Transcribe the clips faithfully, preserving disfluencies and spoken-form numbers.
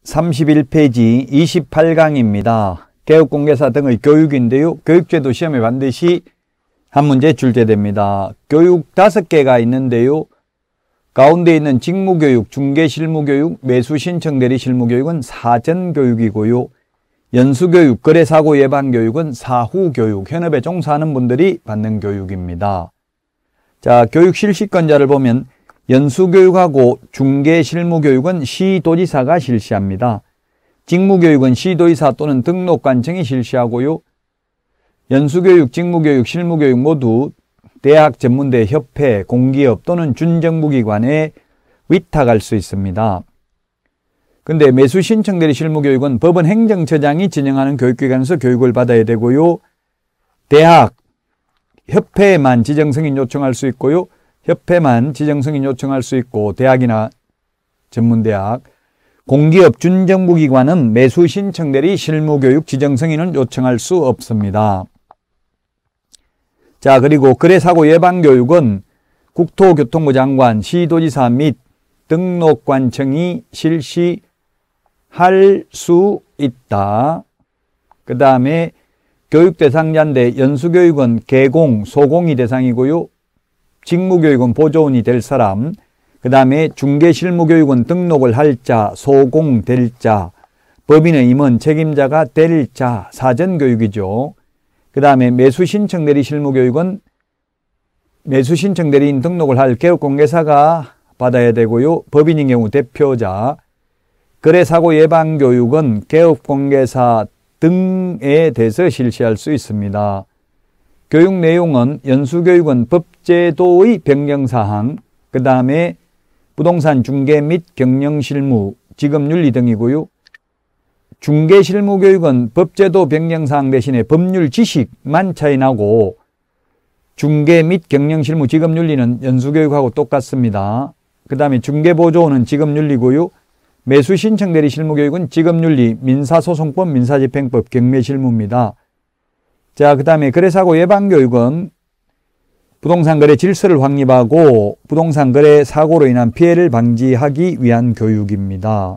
삼십일 페이지 이십팔 강입니다. 개업공개사 등의 교육인데요. 교육제도 시험에 반드시 한 문제 출제됩니다. 교육 다섯 개가 있는데요. 가운데 있는 직무교육, 중개실무교육, 매수신청대리 실무교육은 사전교육이고요. 연수교육, 거래사고 예방교육은 사후교육, 현업에 종사하는 분들이 받는 교육입니다. 자, 교육 실시권자를 보면 연수교육하고 중개실무교육은 시도지사가 실시합니다. 직무교육은 시도지사 또는 등록관청이 실시하고요. 연수교육, 직무교육, 실무교육 모두 대학, 전문대, 협회, 공기업 또는 준정부기관에 위탁할 수 있습니다. 근데 매수신청대리 실무교육은 법원 행정처장이 진행하는 교육기관에서 교육을 받아야 되고요. 대학, 협회에만 지정승인 요청할 수 있고요. 협회만 지정승인 요청할 수 있고 대학이나 전문대학, 공기업 준정부기관은 매수신청대리 실무교육 지정승인을 요청할 수 없습니다. 자, 그리고 거래사고 예방교육은 국토교통부 장관, 시도지사 및 등록관청이 실시할 수 있다. 그 다음에 교육 대상자인데 연수교육은 개공, 소공이 대상이고요. 직무교육은 보조원이 될 사람, 그 다음에 중개실무교육은 등록을 할 자, 소공될 자, 법인의 임원 책임자가 될 자, 사전교육이죠. 그 다음에 매수신청대리 실무교육은 매수신청대리인 등록을 할 개업공개사가 받아야 되고요. 법인인 경우 대표자, 거래사고 예방교육은 개업공개사 등에 대해서 실시할 수 있습니다. 교육 내용은 연수교육은 법제도의 변경사항, 그 다음에 부동산 중개 및 경영실무, 직업윤리 등이고요. 중개실무교육은 법제도 변경사항 대신에 법률 지식만 차이나고 중개 및 경영실무, 직업윤리는 연수교육하고 똑같습니다. 그 다음에 중개보조원은 직업윤리고요. 매수신청대리 실무교육은 직업윤리, 민사소송법, 민사집행법, 경매실무입니다. 자, 그 다음에 거래사고 예방교육은 부동산 거래 질서를 확립하고 부동산 거래 사고로 인한 피해를 방지하기 위한 교육입니다.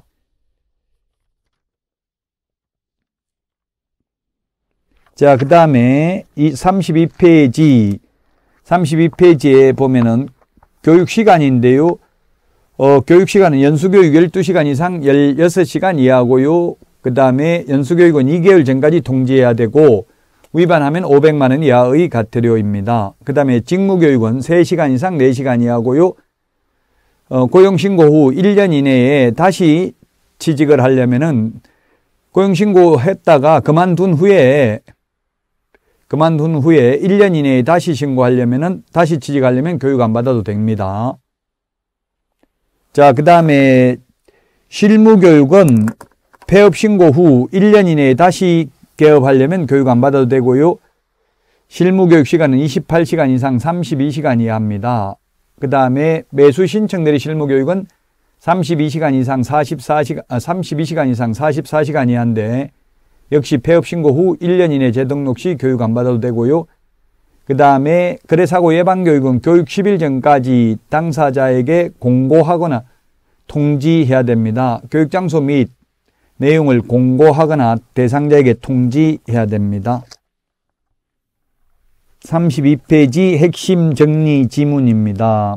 자, 그 다음에 이 삼십이 페이지, 삼십이 페이지에 보면은 교육 시간인데요. 어, 교육 시간은 연수교육 열두 시간 이상 열여섯 시간 이하고요. 그 다음에 연수교육은 이 개월 전까지 통지해야 되고 위반하면 오백만 원 이하의 과태료입니다. 그 다음에 직무교육은 세 시간 이상 네 시간 이하고요. 어, 고용신고 후 일 년 이내에 다시 취직을 하려면은 고용신고했다가 그만둔 후에 그만둔 후에 일 년 이내에 다시 신고하려면은 다시 취직하려면 교육 안 받아도 됩니다. 자, 그 다음에 실무교육은 폐업 신고 후 일 년 이내에 다시 개업하려면 교육 안 받아도 되고요. 실무교육 시간은 이십팔 시간 이상 삼십이 시간 이하입니다. 그 다음에 매수신청대리 실무교육은 삼십이 시간 이상 사십사 시간, 아, 삼십이 시간 이상 사십사 시간 이하인데 역시 폐업 신고 후 일 년 이내 재등록 시 교육 안 받아도 되고요. 그 다음에 거래사고 예방교육은 교육 십 일 전까지 당사자에게 공고하거나 통지해야 됩니다. 교육장소 및 내용을 공고하거나 대상자에게 통지해야 됩니다. 삼십이 페이지 핵심 정리 지문입니다.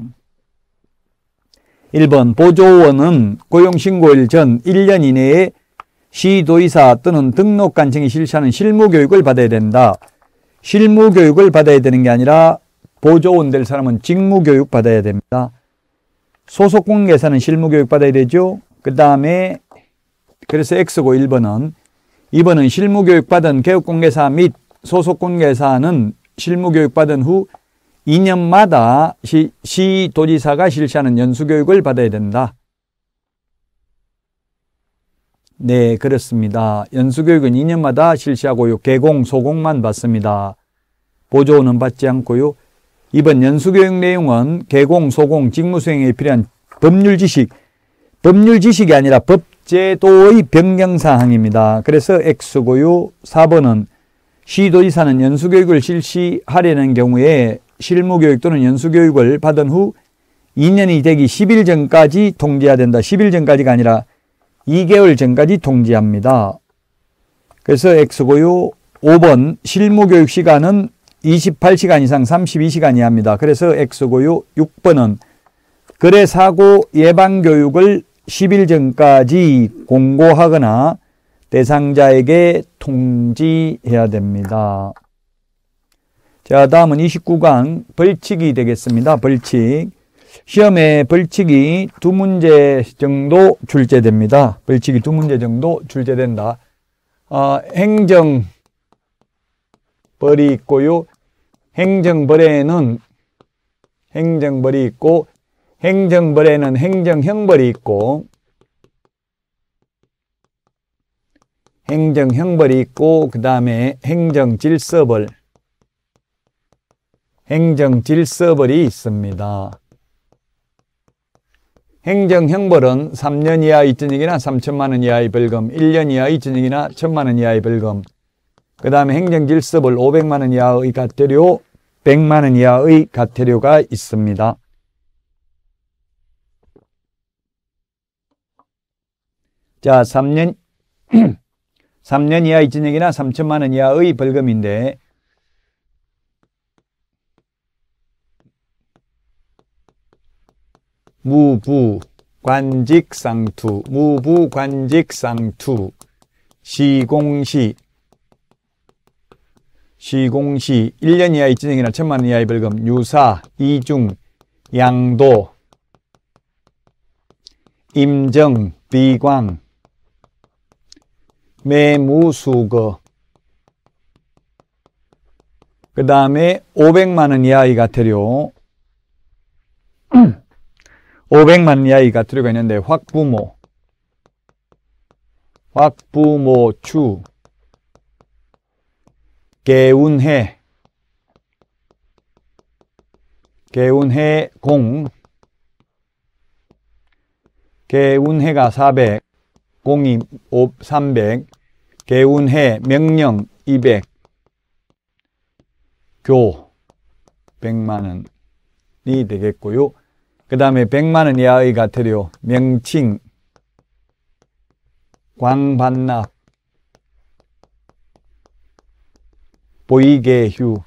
일 번 보조원은 고용신고일 전 일 년 이내에 시도지사 또는 등록관청이 실시하는 실무교육을 받아야 된다. 실무교육을 받아야 되는 게 아니라 보조원 될 사람은 직무교육 받아야 됩니다. 소속공개사는 실무교육 받아야 되죠. 그 다음에 그래서 X고 일 번은 이 번은 실무교육 받은 개업공개사 및 소속공개사는 실무교육 받은 후 이 년마다 시, 시도지사가 실시하는 연수교육을 받아야 된다. 네, 그렇습니다. 연수교육은 이 년마다 실시하고요. 개공, 소공만 받습니다. 보조원은 받지 않고요. 이 번 연수교육 내용은 개공, 소공, 직무수행에 필요한 법률 지식, 법률 지식이 아니라 법제도의 변경사항입니다. 그래서 X고요. 사 번은 시도지사는 연수교육을 실시하려는 경우에 실무교육 또는 연수교육을 받은 후 이 년이 되기 십 일 전까지 통지해야 된다. 십 일 전까지가 아니라 이 개월 전까지 통지합니다. 그래서 X고요. 오 번 실무교육 시간은 이십팔 시간 이상 삼십이 시간 이하입니다. 그래서 X고요. 육 번은 거래사고 예방교육을 십 일 전까지 공고하거나 대상자에게 통지해야 됩니다. 자, 다음은 이십구 강 벌칙이 되겠습니다. 벌칙. 시험에 벌칙이 두 문제 정도 출제됩니다. 벌칙이 두 문제 정도 출제된다. 어, 행정벌이 있고요. 행정벌에는 행정벌이 있고, 행정벌에는 행정형벌이 있고, 행정형벌이 있고, 그 다음에 행정질서벌, 행정질서벌이 있습니다. 행정형벌은 삼 년 이하의 전역이나 삼천만 원 이하의 벌금, 일 년 이하의 전역이나 천만 원 이하의 벌금, 그 다음에 행정질서벌 오백만 원 이하의 과태료, 백만 원 이하의 과태료가 있습니다. 자, 삼 년, 삼 년 이하의 전역이나 삼천만 원 이하의 벌금인데, 무부, 관직상투, 무부, 관직상투, 시공시, 시공시, 일 년 이하의 전역이나 천만 원 이하의 벌금, 유사, 이중, 양도, 임정, 비광, 매무수거, 그 다음에 오백만 원 이하의 과태료, 오백만 원 이하의 과태료가 있는데, 확부모, 확부모추, 개운해, 개운해 공, 개운해가 사백, 공이 삼백, 개운해 명령 이백, 교 백만 원이 되겠고요. 그 다음에 백만 원 이하의 과태료, 명칭, 광반납, 보이개휴,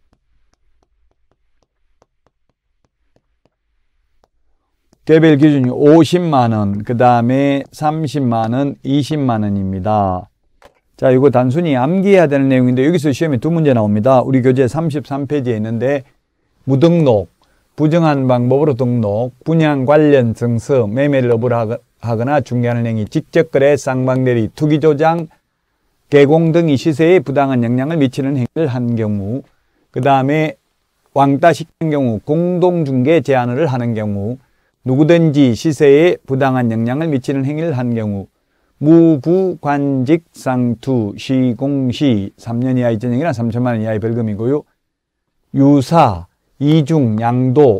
개별 기준이 오십만 원, 그 다음에 삼십만 원, 이십만 원입니다. 자, 이거 단순히 암기해야 되는 내용인데 여기서 시험에 두 문제 나옵니다. 우리 교재 삼십삼 페이지에 있는데, 무등록, 부정한 방법으로 등록, 분양 관련 증서, 매매를 업으로 하거나 중개하는 행위, 직접거래, 쌍방대리, 투기조장, 개공 등이 시세에 부당한 영향을 미치는 행위를 한 경우, 그 다음에 왕따 시키는 경우, 공동중개 제한을 하는 경우, 누구든지 시세에 부당한 영향을 미치는 행위를 한 경우, 무부관직상투, 시공시, 삼 년 이하의 전역이나 삼천만 원 이하의 벌금이고요. 유사, 이중, 양도,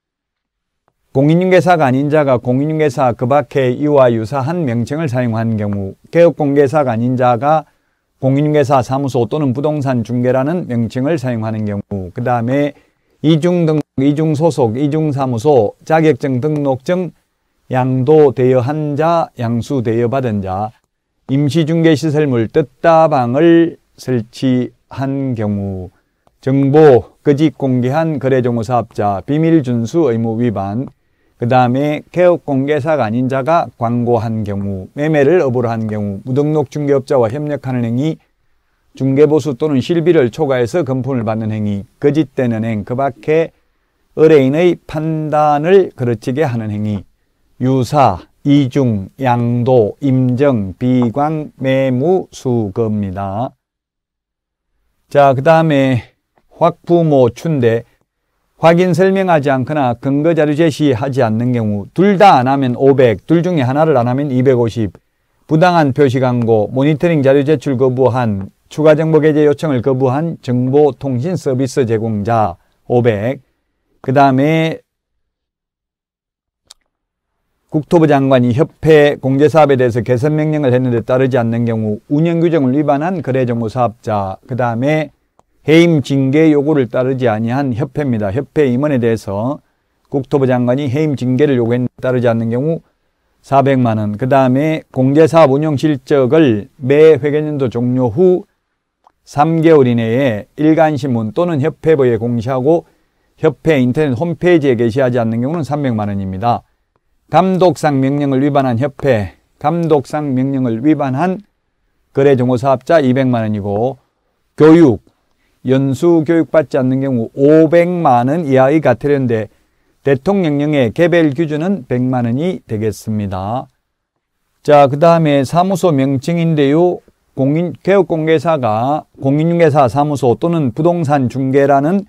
공인중개사가 아닌 자가 공인중개사 그 밖에 이와 유사한 명칭을 사용한 경우, 개업공개사가 아닌 자가 공인중개사 사무소 또는 부동산 중개라는 명칭을 사용하는 경우, 그 다음에 이중등록, 이중소속, 이중사무소, 자격증 등록증 양도 대여한 자, 양수 대여받은 자, 임시중개시설물 뜻다방을 설치한 경우, 정보 거짓 공개한 거래정보사업자, 비밀준수 의무 위반, 그 다음에 개업공개사가 아닌 자가 광고한 경우, 매매를 업으로 한 경우, 무등록 중개업자와 협력하는 행위, 중개보수 또는 실비를 초과해서 금품을 받는 행위, 거짓되는 행, 그 밖에 의뢰인의 판단을 그르치게 하는 행위, 유사, 이중, 양도, 임정, 비광, 매무, 수거입니다. 자, 그 다음에 확부모추인데, 확인 설명하지 않거나 근거자료 제시하지 않는 경우, 둘 다 안 하면 오백, 둘 중에 하나를 안 하면 이백오십, 부당한 표시 광고, 모니터링 자료 제출 거부한, 추가 정보 게재 요청을 거부한 정보통신 서비스 제공자 오백, 그 다음에 국토부 장관이 협회 공제사업에 대해서 개선 명령을 했는데 따르지 않는 경우, 운영규정을 위반한 거래정보사업자, 그 다음에 해임 징계 요구를 따르지 아니한 협회입니다. 협회 임원에 대해서 국토부 장관이 해임 징계를 요구했는데 따르지 않는 경우, 사백만 원. 그 다음에 공제사업 운영 실적을 매 회계연도 종료 후 삼 개월 이내에 일간신문 또는 협회부에 공시하고 협회 인터넷 홈페이지에 게시하지 않는 경우는 삼백만 원입니다. 감독상 명령을 위반한 협회, 감독상 명령을 위반한 거래정보사업자 이백만 원이고 교육, 연수 교육받지 않는 경우 오백만 원 이하의 과태료인데 대통령령의 개별 기준은 백만 원이 되겠습니다. 자, 그 다음에 사무소 명칭인데요. 공인, 개업공개사가 공인중개사 사무소 또는 부동산 중개라는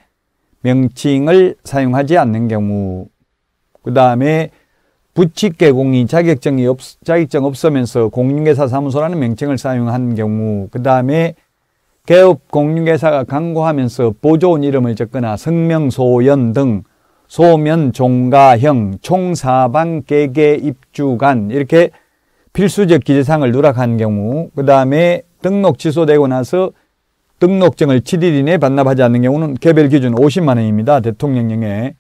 명칭을 사용하지 않는 경우, 그 다음에 부칙개공이 자격증이 없, 자격증 없으면서 공인중개사 사무소라는 명칭을 사용한 경우, 그 다음에 개업공인중개사가 광고하면서 보조원 이름을 적거나 성명, 소연 등 소면, 종가형, 총사방, 개개, 입주간 이렇게 필수적 기재사항을 누락한 경우, 그 다음에 등록 취소되고 나서 등록증을 칠 일 이내에 반납하지 않는 경우는 개별 기준 오십만 원입니다. 대통령령에.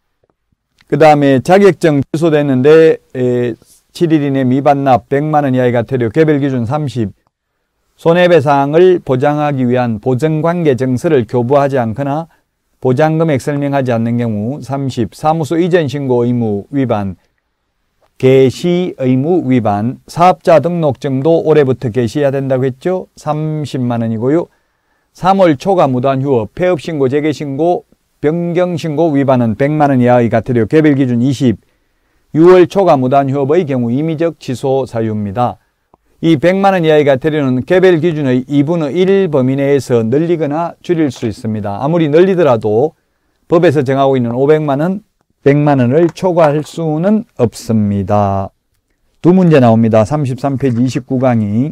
그 다음에 자격증 취소됐는데 칠 일 이내 미반납 백만 원 이하의 과태료 개별 기준 삼십. 손해배상을 보장하기 위한 보증관계증서를 교부하지 않거나 보장금액 설명하지 않는 경우 삼십. 사무소 이전 신고 의무 위반, 개시 의무 위반, 사업자 등록증도 올해부터 개시해야 된다고 했죠. 삼십만 원이고요. 삼월 초과 무단 휴업, 폐업신고, 재개신고, 변경신고 위반은 백만 원 이하의 과태료 개별 기준 이십. 유월 초과 무단 휴업의 경우 임의적 취소 사유입니다. 이 백만 원 이하의 과태료는 개별 기준의 이분의 일 범위 내에서 늘리거나 줄일 수 있습니다. 아무리 늘리더라도 법에서 정하고 있는 오백만 원, 백만 원을 초과할 수는 없습니다. 두 문제 나옵니다. 삼십삼 페이지 이십구 강의.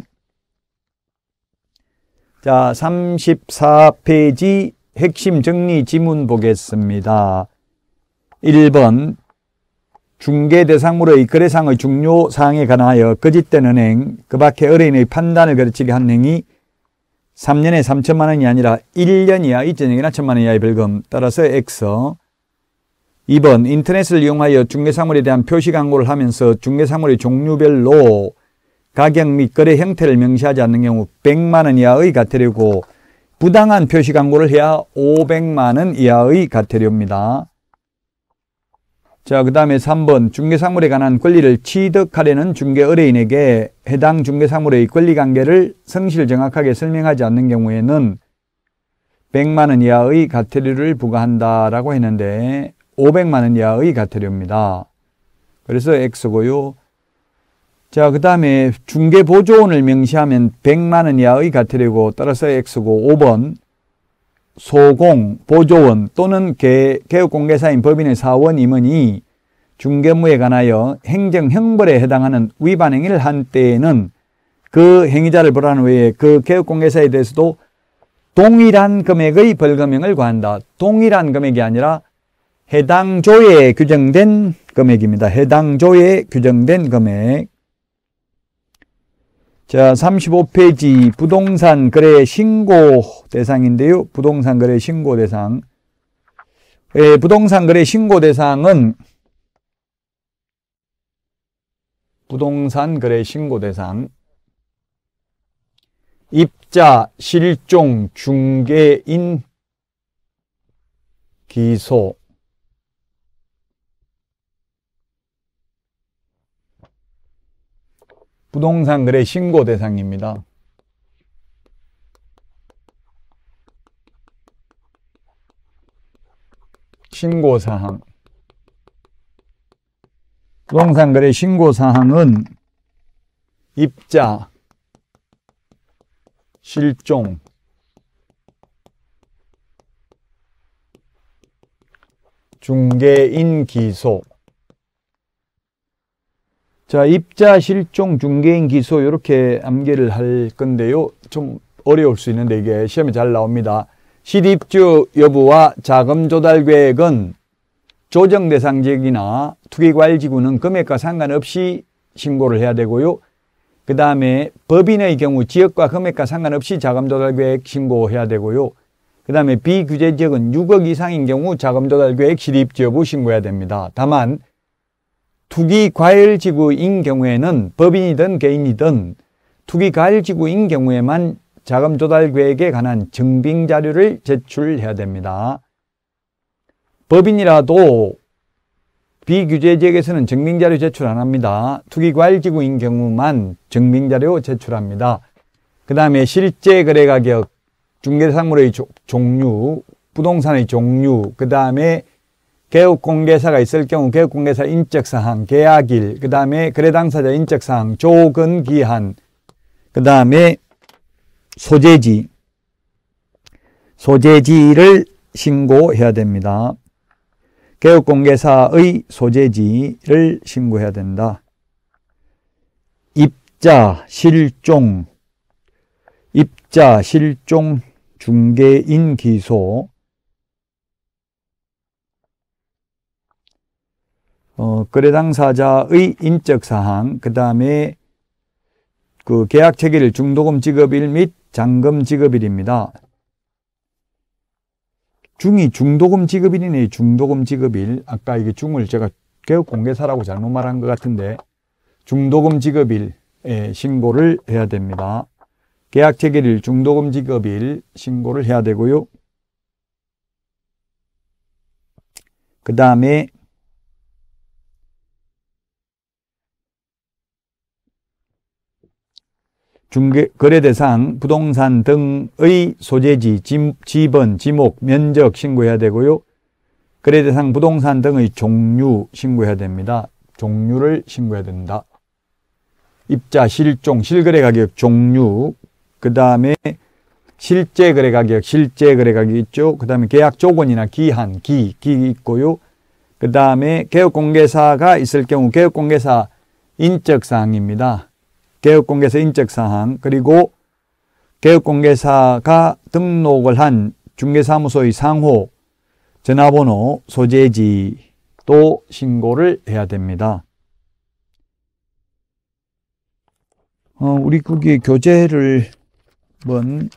자, 삼십사 페이지 핵심 정리 지문 보겠습니다. 일 번 중개 대상물의 거래상의 중요 사항에 관하여 거짓된 은행, 그 밖에 의뢰인의 판단을 거르치게 한 행위 삼 년에 삼천만 원이 아니라 일 년 이하 이천억이나 천만 원 이하의 벌금. 따라서 X. 이 번 인터넷을 이용하여 중개사물에 대한 표시 광고를 하면서 중개사물의 종류별로 가격 및 거래 형태를 명시하지 않는 경우 백만 원 이하의 과태료고 부당한 표시 광고를 해야 오백만 원 이하의 과태료입니다. 자, 그 다음에 삼 번 중개사물에 관한 권리를 취득하려는 중개 의뢰인에게 해당 중개사물의 권리관계를 성실 정확하게 설명하지 않는 경우에는 백만 원 이하의 과태료를 부과한다라고 했는데 오백만 원 이하의 과태료입니다. 그래서 X고요. 자, 그 다음에 중개보조원을 명시하면 백만 원 이하의 과태료고 따라서 X고 오 번 소공, 보조원 또는 개, 개업공개사인 법인의 사원, 임원이 중개무에 관하여 행정형벌에 해당하는 위반 행위를 한 때에는 그 행위자를 벌하는 외에 그 개업공개사에 대해서도 동일한 금액의 벌금형을 과한다. 동일한 금액이 아니라 해당 조에 규정된 금액입니다. 해당 조에 규정된 금액. 자, 삼십오 페이지 부동산 거래 신고 대상인데요. 부동산 거래 신고 대상. 예, 부동산 거래 신고 대상은 부동산 거래 신고 대상 입자, 실종, 중개인, 기소. 부동산 거래 신고 대상입니다. 신고사항. 부동산 거래 신고사항은 입자, 실종, 중개인, 기소. 자, 입자, 실종, 중개인, 기소 이렇게 암기를 할 건데요. 좀 어려울 수 있는데 이게 시험에 잘 나옵니다. 실입주 여부와 자금 조달 계획은 조정 대상 지역이나 투기과열지구는 금액과 상관없이 신고를 해야 되고요. 그 다음에 법인의 경우 지역과 금액과 상관없이 자금 조달 계획 신고해야 되고요. 그 다음에 비규제 지역은 육억 이상인 경우 자금 조달 계획 실입주 여부 신고해야 됩니다. 다만 투기과열지구인 경우에는 법인이든 개인이든 투기과열지구인 경우에만 자금조달계획에 관한 증빙자료를 제출해야 됩니다. 법인이라도 비규제지역에서는 증빙자료 제출 안 합니다. 투기과열지구인 경우만 증빙자료 제출합니다. 그 다음에 실제 거래가격, 중개상물의 종류, 부동산의 종류, 그 다음에 개업공개사가 있을 경우 개업공개사 인적사항, 계약일, 그 다음에 거래당사자 인적사항, 조건기한, 그 다음에 소재지, 소재지를 신고해야 됩니다. 개업공개사의 소재지를 신고해야 된다. 입자, 실종, 입자, 실종, 중개인 기소, 어, 거래 당사자의 인적사항, 그 다음에 그 계약 체결일, 중도금 지급일 및 잔금 지급일입니다. 중이 중도금 지급일이네. 중도금 지급일. 아까 이게 중을 제가 개업공개사라고 잘못 말한 것 같은데 중도금 지급일에 신고를 해야 됩니다. 계약 체결일, 중도금 지급일 신고를 해야 되고요. 그 다음에 중개, 거래대상, 부동산 등의 소재지, 지, 지번, 지목, 면적 신고해야 되고요. 거래대상, 부동산 등의 종류 신고해야 됩니다. 종류를 신고해야 된다. 입자, 실종, 실거래가격, 종류, 그 다음에 실제 거래가격, 실제 거래가격 있죠. 그 다음에 계약 조건이나 기한, 기, 기 있고요. 그 다음에 개업공개사가 있을 경우 개업공개사 인적사항입니다. 개업공개사 인적사항, 그리고 개업공개사가 등록을 한 중개사무소의 상호, 전화번호, 소재지도 신고를 해야 됩니다. 어, 우리 거기 교재를 한번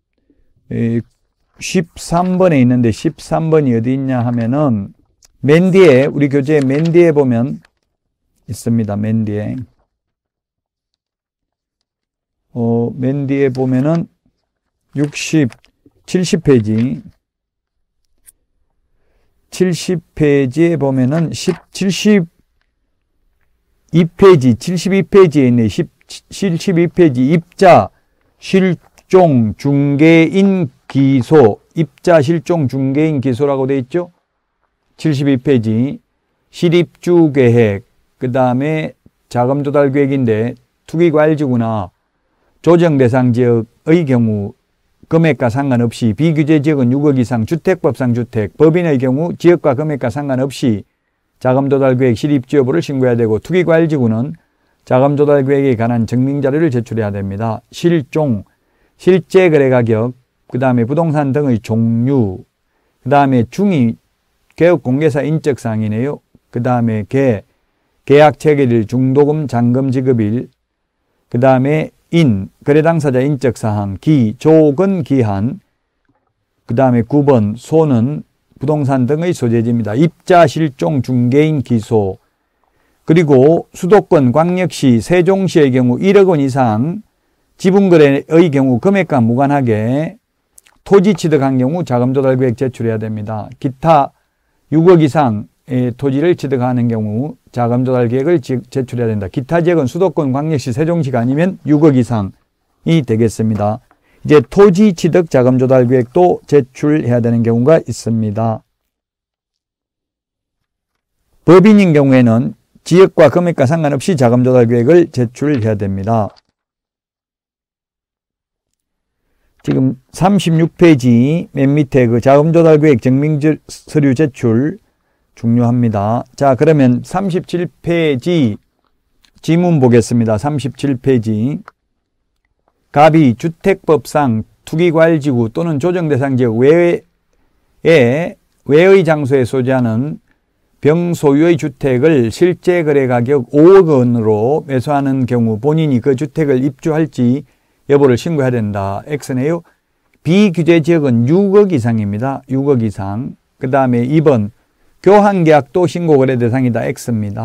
십삼 번에 있는데 십삼 번이 어디 있냐 하면은 맨 뒤에, 우리 교재 맨 뒤에 보면 있습니다. 맨 뒤에. 어, 맨 뒤에 보면은 육십, 칠십 페이지. 칠십 페이지에 보면은 십, 칠십이 페이지, 칠십이 페이지에 있네. 칠십이 페이지 입자, 실종, 중개인 기소, 입자, 실종, 중개인 기소라고 되어 있죠. 칠십이 페이지. 실입주 계획, 그 다음에 자금 조달 계획인데 투기과열지구나 조정 대상 지역의 경우 금액과 상관없이 비규제 지역은 육억 이상 주택법상 주택, 법인의 경우 지역과 금액과 상관없이 자금 조달 계획 실입주 여부를 신고해야 되고 투기과열지구는 자금 조달 계획에 관한 증빙자료를 제출해야 됩니다. 실종, 실제 거래 가격, 그 다음에 부동산 등의 종류, 그 다음에 중이 개업공개사 인적사항이네요. 그 다음에 개, 계약 체결일, 중도금, 잔금 지급일, 그 다음에 인, 거래 당사자 인적사항, 기, 조건 기한, 그 다음에 구 번, 소는 부동산 등의 소재지입니다. 입자, 실종, 중개인 기소, 그리고 수도권, 광역시, 세종시의 경우 일억 원 이상 지분거래의 경우 금액과 무관하게 토지 취득한 경우 자금조달계획 제출해야 됩니다. 기타 육억 이상의 토지를 취득하는 경우 자금조달계획을 제출해야 된다. 기타 지역은 수도권, 광역시, 세종시가 아니면 육억 이상이 되겠습니다. 이제 토지 취득 자금조달계획도 제출해야 되는 경우가 있습니다. 법인인 경우에는 지역과 금액과 상관없이 자금조달계획을 제출해야 됩니다. 지금 삼십육 페이지 맨 밑에 그 자금조달계획 증빙서류 제출 중요합니다. 자, 그러면 삼십칠 페이지 지문 보겠습니다. 삼십칠 페이지. 갑이 주택법상 투기과열지구 또는 조정대상지역 외에, 외의 장소에 소재하는 병소유의 주택을 실제 거래 가격 오억 원으로 매수하는 경우 본인이 그 주택을 입주할지 여부를 신고해야 된다. X네요. 비규제지역은 육억 이상입니다. 육억 이상. 그 다음에 이 번 교환계약도 신고거래 대상이다. X입니다.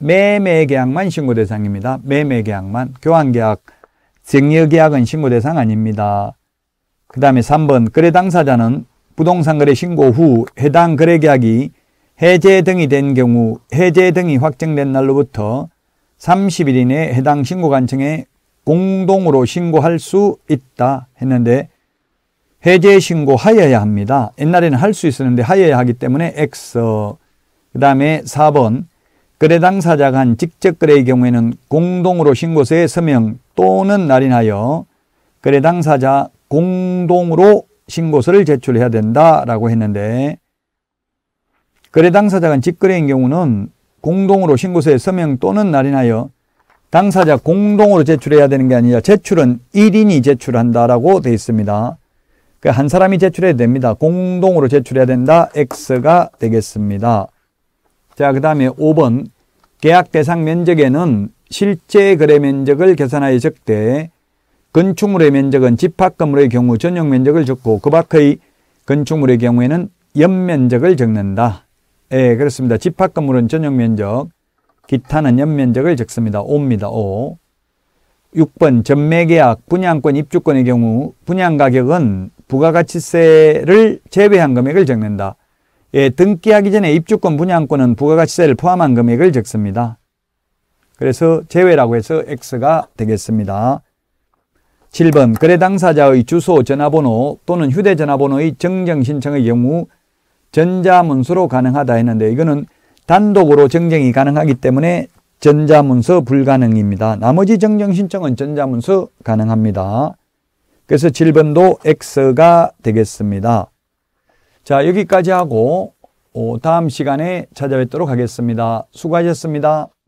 매매계약만 신고 대상입니다. 매매계약만. 교환계약, 정여계약은 신고 대상 아닙니다. 그 다음에 삼 번 거래 당사자는 부동산 거래 신고 후 해당 거래계약이 해제 등이 된 경우 해제 등이 확정된 날로부터 삼십 일 이내에 해당 신고관청에 공동으로 신고할 수 있다 했는데 해제 신고하여야 합니다. 옛날에는 할 수 있었는데 하여야 하기 때문에 X. 그 다음에 사 번 거래 당사자가 한 직접 거래의 경우에는 공동으로 신고서에 서명 또는 날인하여 거래 당사자 공동으로 신고서를 제출해야 된다라고 했는데 거래 당사자가 직거래인 경우는 공동으로 신고서에 서명 또는 날인하여 당사자 공동으로 제출해야 되는 게 아니라 제출은 일 인이 제출한다라고 되어 있습니다. 그러니까 한 사람이 제출해야 됩니다. 공동으로 제출해야 된다. X가 되겠습니다. 자, 그 다음에 오 번 계약 대상 면적에는 실제 거래 면적을 계산하여 적되 건축물의 면적은 집합 건물의 경우 전용 면적을 적고 그 밖의 건축물의 경우에는 연면적을 적는다. 예, 그렇습니다. 집합 건물은 전용 면적, 기타는 연면적을 적습니다. 오입니다. 오. 육 번 전매계약, 분양권, 입주권의 경우 분양가격은 부가가치세를 제외한 금액을 적는다. 예, 등기하기 전에 입주권, 분양권은 부가가치세를 포함한 금액을 적습니다. 그래서 제외라고 해서 X가 되겠습니다. 칠 번 거래 당사자의 주소, 전화번호 또는 휴대전화번호의 정정 신청의 경우 전자문서로 가능하다 했는데 이거는 단독으로 정정이 가능하기 때문에 전자문서 불가능입니다. 나머지 정정 신청은 전자문서 가능합니다. 그래서 칠 번도 X가 되겠습니다. 자, 여기까지 하고 다음 시간에 찾아뵙도록 하겠습니다. 수고하셨습니다.